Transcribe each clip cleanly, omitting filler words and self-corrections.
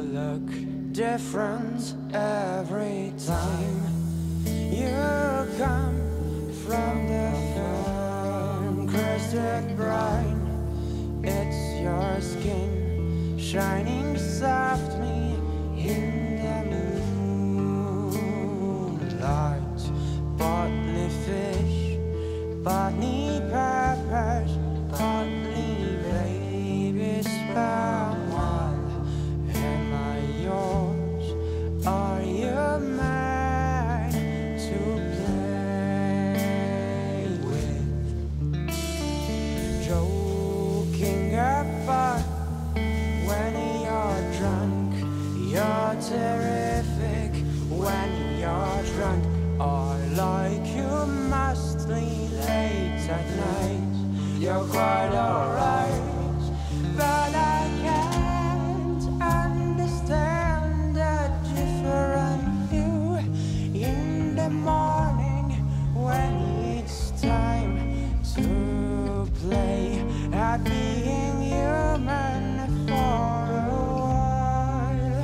look different every time you come from the fern crested brine. It's your skin shining softly in the moonlight. Partly fish, partly peppers, partly baby sperm. Am I yours? Are you mine to play with? Joking apart when you're drunk, you're terrific when you're drunk. Or like you must leave late at night, you're quite alright, but I can't understand the different you in the morning when it's time to play at being human for a while.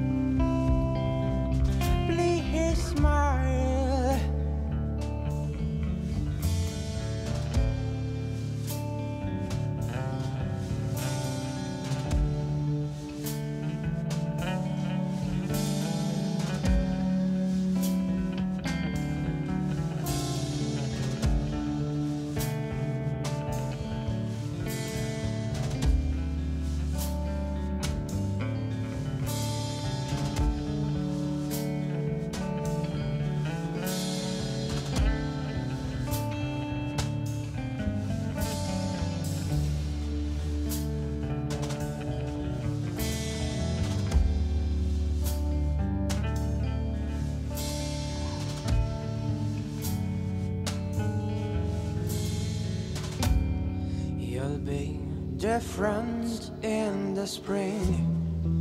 Please smile. You'll be different in the spring.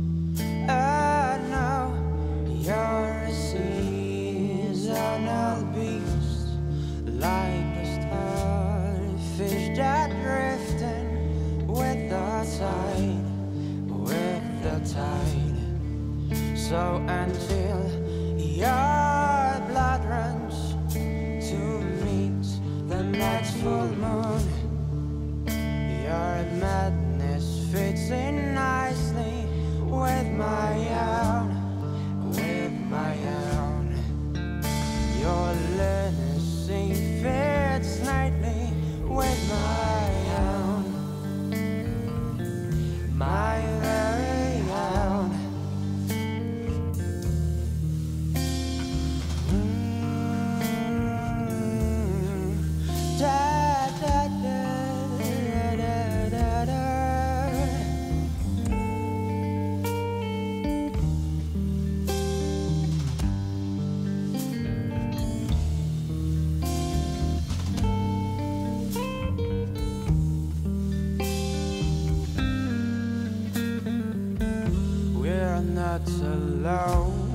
I know you're a seasonal beast, like the starfish that drifting with the tide, with the tide. So until your blood runs to meet the next full moon, your madness fits in nicely with my own, with my own. Your lunacy fits nicely with my own, my very own. Da, da, da. We're not alone.